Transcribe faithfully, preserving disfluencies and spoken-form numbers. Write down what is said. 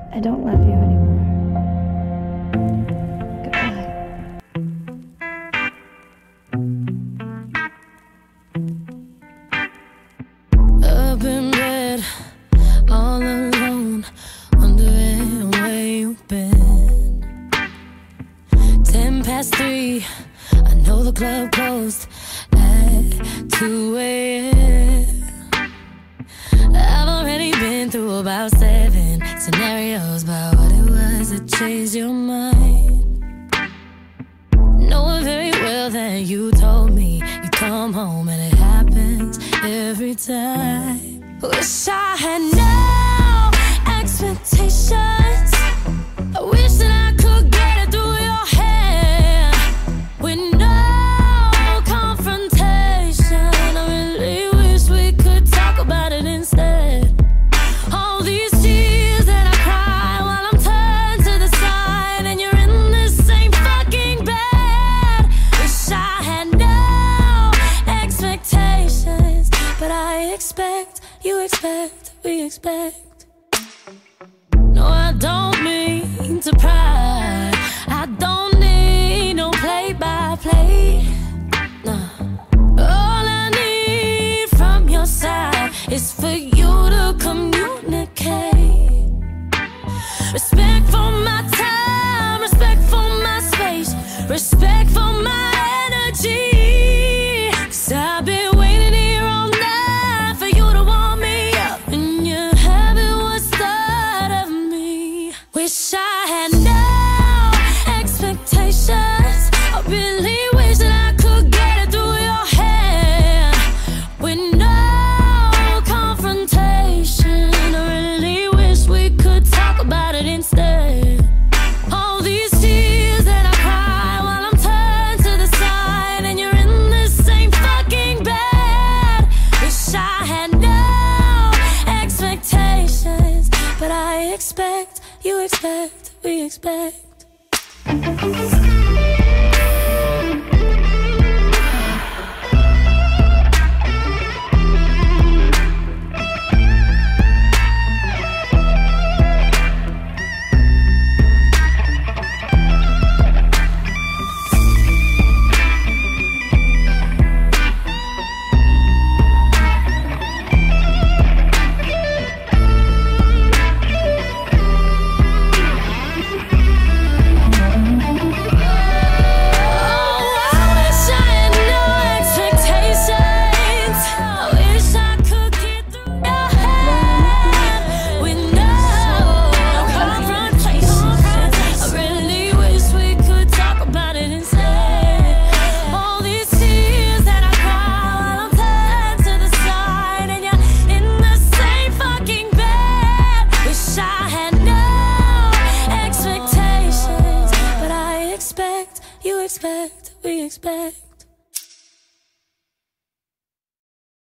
I don't love you anymore. Goodbye. Up in bed, all alone, wondering where you've been. Ten past three, I know the club closed at two a m I've already been through about seven scenarios about what it was that changed your mind. Knowing very well that you told me you come home and it happens every time. Wish I had no expectations. I wish that I could get it through your head with no confrontation. I really wish we could talk about it instead. All these tears that I cry while I'm turned to the side and you're in this same fucking bed. Wish I had no expectations, but I expect, you expect, we expect. No, I don't mean to pry. I don't need no play-by-play. No. All I need from your side is for you to communicate. Respect for my time, respect for my space, respect for my energy. 'Cause I've been waiting here all night for you to warm me up, and you're having what's thought of me. Wish I had no expectations. I really wish that I could get it through your head with no confrontation. I really wish we could talk about it instead. All these tears that I cry while I'm turned to the side and you're in this same fucking bed. Wish I had no expectations, but I expect, you expect, we expect. You expect, we expect.